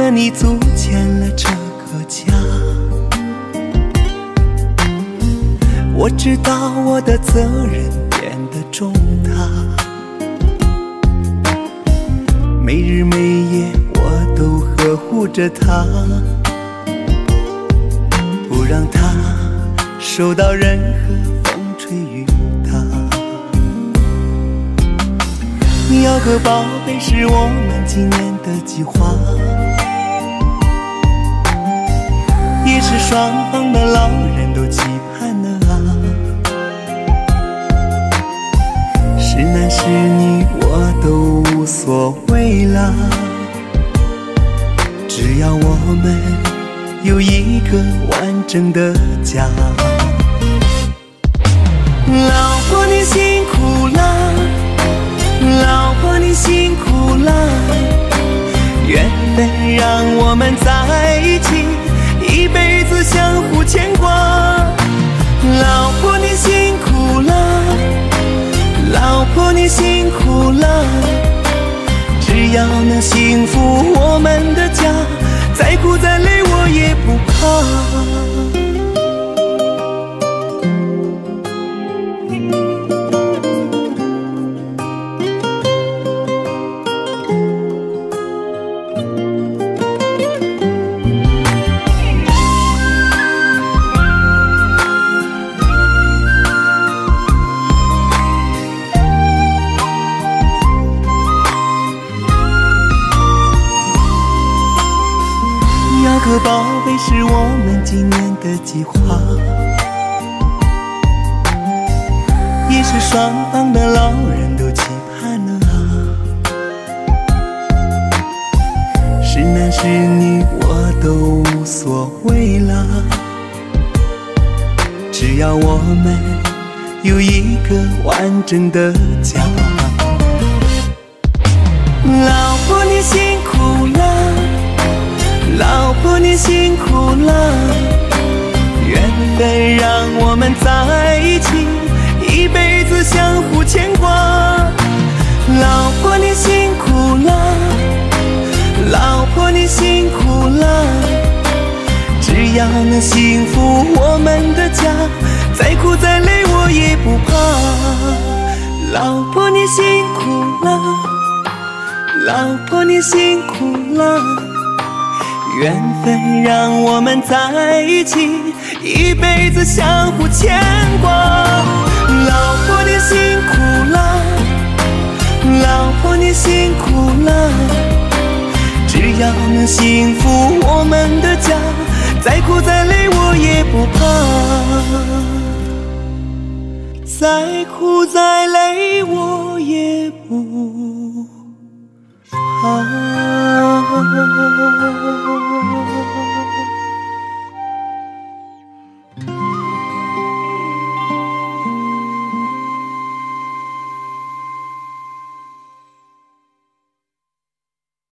了你组建了这个家。我知道我的责任变得重大，没日没夜我都呵护着她，不让她受到任何风吹雨打。要个宝贝是我们今年的计划，也是双方的老人都期盼的啊。是男是女我都无所谓啦，只要我们有一个完整的家。老婆你辛苦了，老婆你辛苦了，缘分让我们在一起，一辈子相互牵挂。老婆你辛苦了，老婆你辛苦了，只要能幸福我们的家，再苦再累我也不怕。要个宝贝是我们今年的计划，也是双方的老人都期盼了啊。是男是女我都无所谓啦，只要我们有一个完整的家。老婆你辛苦了，老婆你辛苦了，缘分让我们在一起，一辈子相互牵挂。老婆你辛苦了，老婆你辛苦了，只要能幸福我们的家，再苦再累我也不怕。老婆你辛苦了，老婆你辛苦了，缘分让我们在一起，一辈子相互牵挂。老婆你辛苦了，老婆你辛苦了，只要能幸福我们的家，再苦再累我也不怕，再苦再累我